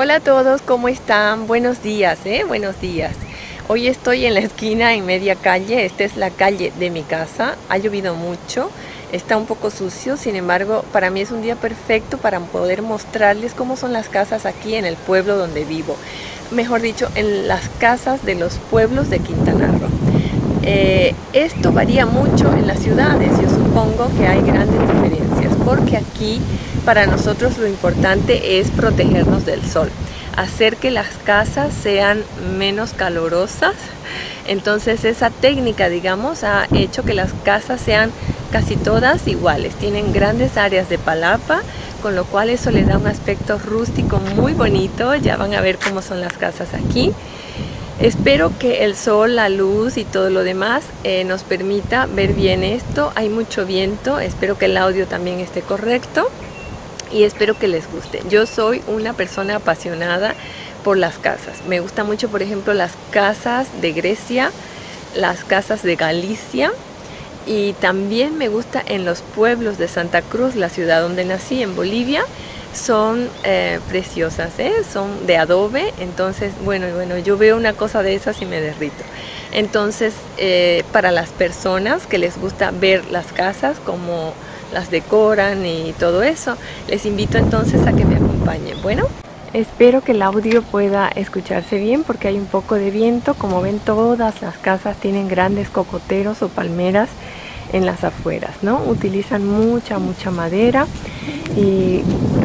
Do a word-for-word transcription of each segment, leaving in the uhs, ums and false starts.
Hola a todos, ¿cómo están? Buenos días, ¿eh? Buenos días. Hoy estoy en la esquina, en media calle. Esta es la calle de mi casa. Ha llovido mucho, está un poco sucio. Sin embargo, para mí es un día perfecto para poder mostrarles cómo son las casas aquí en el pueblo donde vivo. Mejor dicho, en las casas de los pueblos de Quintana Roo. Eh, esto varía mucho en las ciudades. Yo supongo que hay grandes diferencias, porque aquí para nosotros lo importante es protegernos del sol, hacer que las casas sean menos calurosas. Entonces esa técnica, digamos, ha hecho que las casas sean casi todas iguales. Tienen grandes áreas de palapa, con lo cual eso le da un aspecto rústico muy bonito. Ya van a ver cómo son las casas aquí. Espero que el sol, la luz y todo lo demás eh, nos permita ver bien esto. Hay mucho viento, espero que el audio también esté correcto y espero que les guste. Yo soy una persona apasionada por las casas. Me gusta mucho, por ejemplo, las casas de Grecia, las casas de Galicia, y también me gusta en los pueblos de Santa Cruz, la ciudad donde nací, en Bolivia. Son eh, preciosas, ¿eh? Son de adobe. Entonces, bueno, bueno, yo veo una cosa de esas y me derrito. Entonces, eh, para las personas que les gusta ver las casas, como las decoran y todo eso, les invito entonces a que me acompañen. Bueno, espero que el audio pueda escucharse bien porque hay un poco de viento. Como ven, todas las casas tienen grandes cocoteros o palmeras en las afueras, ¿no? Utilizan mucha, mucha madera y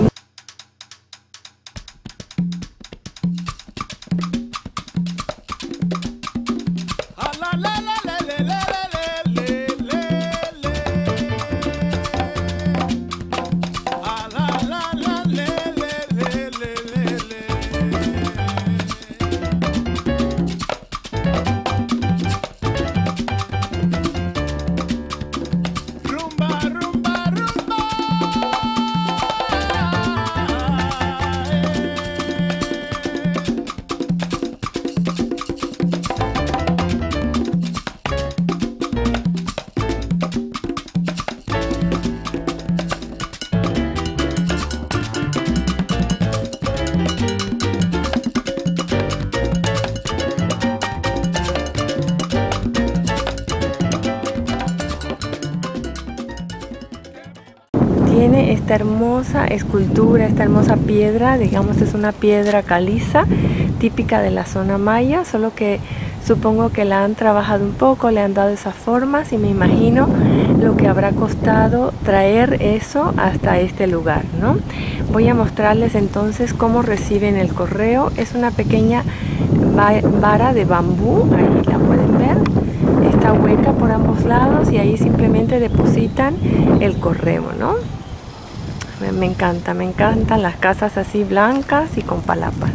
tiene esta hermosa escultura, esta hermosa piedra. Digamos, es una piedra caliza típica de la zona maya, solo que supongo que la han trabajado un poco, le han dado esas formas y me imagino lo que habrá costado traer eso hasta este lugar, ¿no? Voy a mostrarles entonces cómo reciben el correo. Es una pequeña vara de bambú, ahí la pueden ver. Está hueca por ambos lados y ahí simplemente depositan el correo, ¿no? Me encanta, me encantan las casas así blancas y con palapas.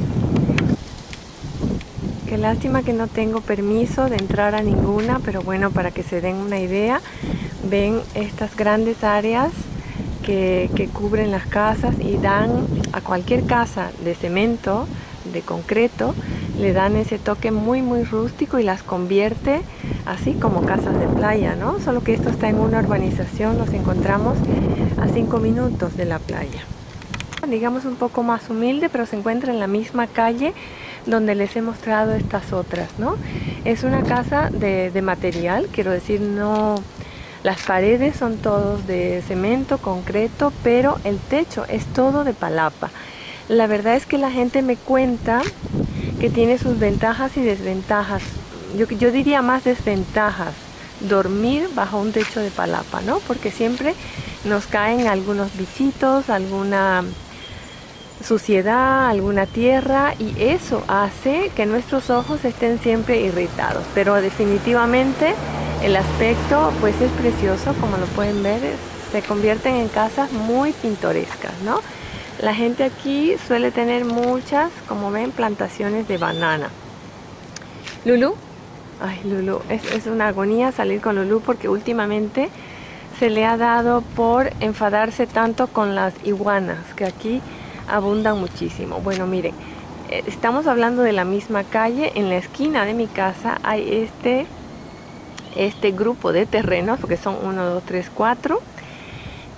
Qué lástima que no tengo permiso de entrar a ninguna, pero bueno, para que se den una idea, ven estas grandes áreas que, que cubren las casas y dan a cualquier casa de cemento, de concreto, le dan ese toque muy muy rústico y las convierte así como casas de playa, ¿no? Solo que esto está en una urbanización, nos encontramos a cinco minutos de la playa. Digamos un poco más humilde, pero se encuentra en la misma calle donde les he mostrado estas otras, ¿no? Es una casa de, de material, quiero decir, no... Las paredes son todos de cemento, concreto, pero el techo es todo de palapa. La verdad es que la gente me cuenta que tiene sus ventajas y desventajas. Yo, yo diría más desventajas, dormir bajo un techo de palapa, ¿no? Porque siempre nos caen algunos bichitos, alguna suciedad, alguna tierra, y eso hace que nuestros ojos estén siempre irritados. Pero definitivamente el aspecto pues es precioso, como lo pueden ver, se convierten en casas muy pintorescas, ¿no? La gente aquí suele tener muchas, como ven, plantaciones de banana. Lulu, ay Lulu, es, es una agonía salir con Lulu porque últimamente se le ha dado por enfadarse tanto con las iguanas, que aquí abundan muchísimo. Bueno, miren, estamos hablando de la misma calle. En la esquina de mi casa hay este, este grupo de terrenos, porque son uno, dos, tres, cuatro.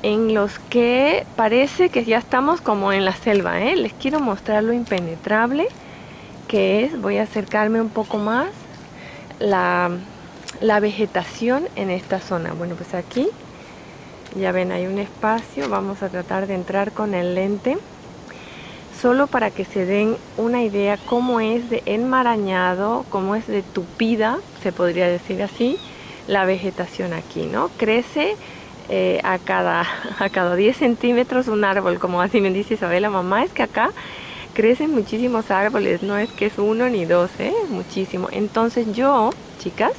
en los que parece que ya estamos como en la selva, ¿eh? Les quiero mostrar lo impenetrable que es. Voy a acercarme un poco más. La, la vegetación en esta zona. Bueno, pues aquí ya ven, hay un espacio. Vamos a tratar de entrar con el lente, solo para que se den una idea cómo es de enmarañado, cómo es de tupida, se podría decir así, la vegetación aquí, ¿no? Crece eh, a cada a cada diez centímetros un árbol, como así me dice Isabela, mamá, es que acá crecen muchísimos árboles, no es que es uno ni dos, ¿eh? Muchísimo. Entonces yo, chicas,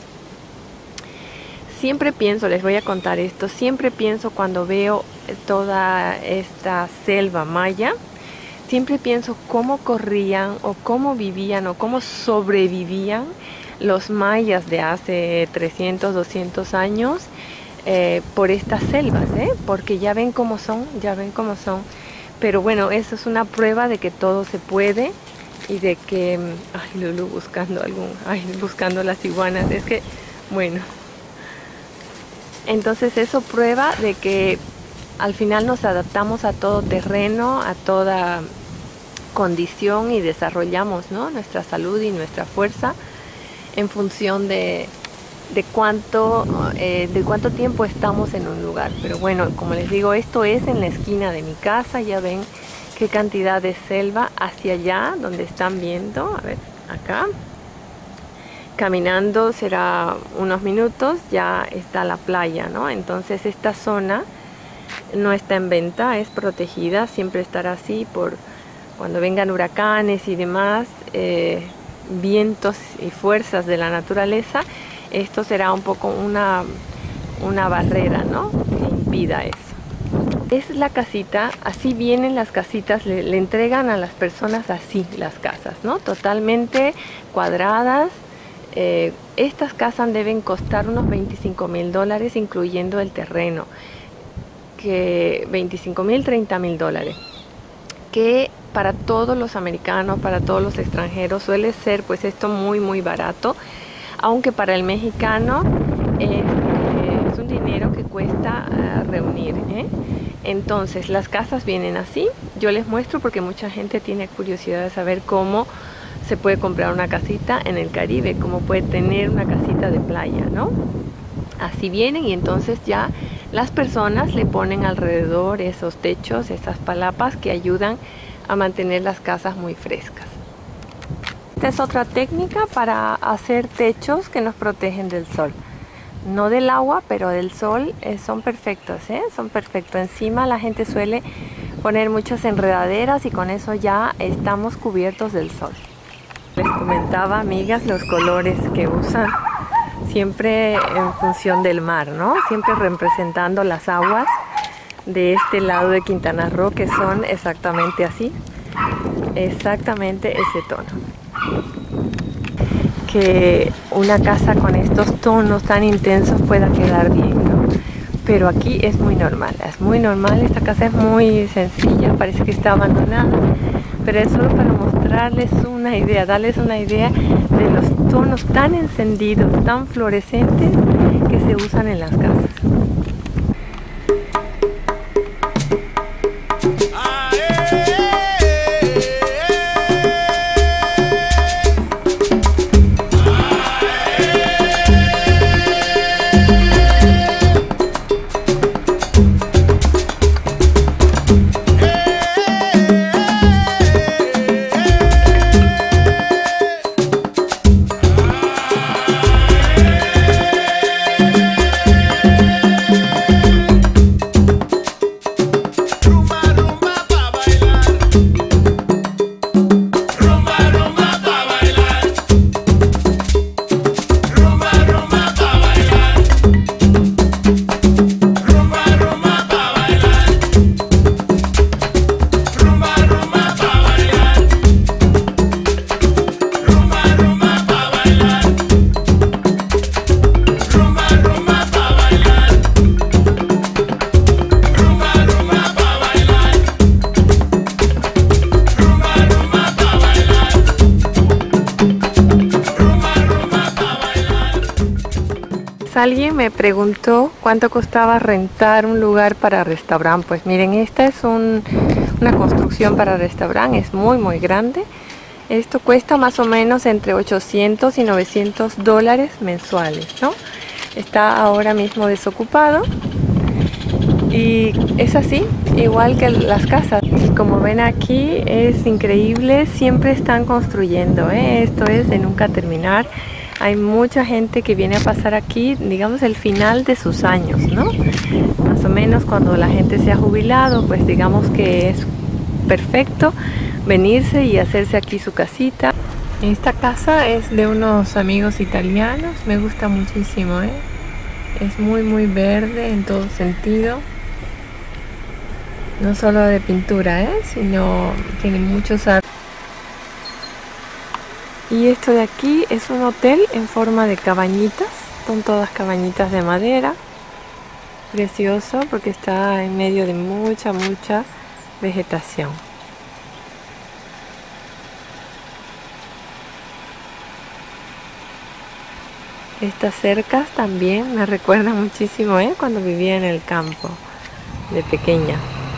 siempre pienso, les voy a contar esto, siempre pienso cuando veo toda esta selva maya, siempre pienso cómo corrían o cómo vivían o cómo sobrevivían los mayas de hace trescientos, doscientos años eh, por estas selvas, ¿eh? Porque ya ven cómo son, ya ven cómo son. Pero bueno, eso es una prueba de que todo se puede y de que... Ay, Lulu buscando algún... Ay, buscando las iguanas. Es que, bueno... Entonces eso prueba de que al final nos adaptamos a todo terreno, a toda condición y desarrollamos, ¿no?, nuestra salud y nuestra fuerza en función de, de, cuánto, eh, de cuánto tiempo estamos en un lugar. Pero bueno, como les digo, esto es en la esquina de mi casa. Ya ven qué cantidad de selva hacia allá donde están viendo. A ver, acá. Caminando será unos minutos, ya está la playa, ¿no? Entonces esta zona no está en venta, es protegida, siempre estará así por cuando vengan huracanes y demás, eh, vientos y fuerzas de la naturaleza. Esto será un poco una, una barrera, ¿no?, que impida eso. Es la casita, así vienen las casitas, le, le entregan a las personas así las casas, ¿no?, totalmente cuadradas. Eh, estas casas deben costar unos veinticinco mil dólares, incluyendo el terreno, que veinticinco mil, treinta mil dólares, que para todos los americanos, para todos los extranjeros suele ser pues esto muy muy barato, aunque para el mexicano eh, es un dinero que cuesta uh, reunir, ¿eh? Entonces las casas vienen así. Yo les muestro porque mucha gente tiene curiosidad de saber cómo se puede comprar una casita en el Caribe, como puede tener una casita de playa, ¿no? Así vienen, y entonces ya las personas le ponen alrededor esos techos, esas palapas que ayudan a mantener las casas muy frescas. Esta es otra técnica para hacer techos que nos protegen del sol. No del agua, pero del sol. Eh, son perfectos, ¿eh? Son perfectos. Encima la gente suele poner muchas enredaderas y con eso ya estamos cubiertos del sol. Les comentaba, amigas, los colores que usan, siempre en función del mar, ¿no? Siempre representando las aguas de este lado de Quintana Roo, que son exactamente así, exactamente ese tono. Que una casa con estos tonos tan intensos pueda quedar bien, ¿no? Pero aquí es muy normal, es muy normal. Esta casa es muy sencilla, parece que está abandonada, pero es solo para mostrarles una idea, darles una idea de los tonos tan encendidos, tan fluorescentes que se usan en las casas. Amigos, alguien me preguntó cuánto costaba rentar un lugar para restaurante. Pues miren, esta es un, una construcción para restaurante, es muy muy grande. Esto cuesta más o menos entre ochocientos y novecientos dólares mensuales, ¿no? Está ahora mismo desocupado y es así, igual que las casas. Como ven aquí, es increíble, siempre están construyendo, ¿eh? Esto es de nunca terminar. Hay mucha gente que viene a pasar aquí, digamos, el final de sus años, ¿no? Más o menos cuando la gente se ha jubilado, pues digamos que es perfecto venirse y hacerse aquí su casita. Esta casa es de unos amigos italianos, me gusta muchísimo, ¿eh? Es muy muy verde en todo sentido. No solo de pintura, ¿eh? Sino tiene muchos árboles. Y esto de aquí es un hotel en forma de cabañitas. Son todas cabañitas de madera. Precioso porque está en medio de mucha, mucha vegetación. Estas cercas también me recuerdan muchísimo, ¿eh? Cuando vivía en el campo de pequeña.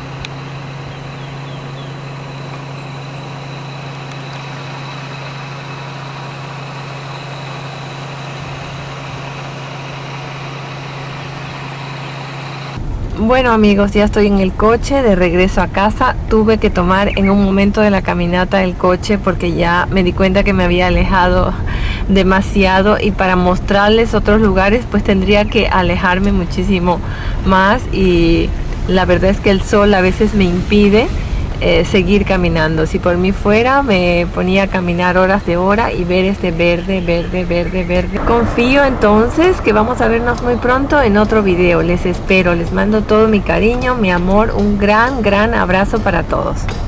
Bueno amigos, ya estoy en el coche de regreso a casa. Tuve que tomar en un momento de la caminata el coche porque ya me di cuenta que me había alejado demasiado, y para mostrarles otros lugares pues tendría que alejarme muchísimo más, y la verdad es que el sol a veces me impide eh, seguir caminando. Si por mí fuera me ponía a caminar horas de hora y ver este verde, verde, verde, verde. Confío entonces que vamos a vernos muy pronto en otro video. Les espero, les mando todo mi cariño, mi amor, un gran, gran abrazo para todos.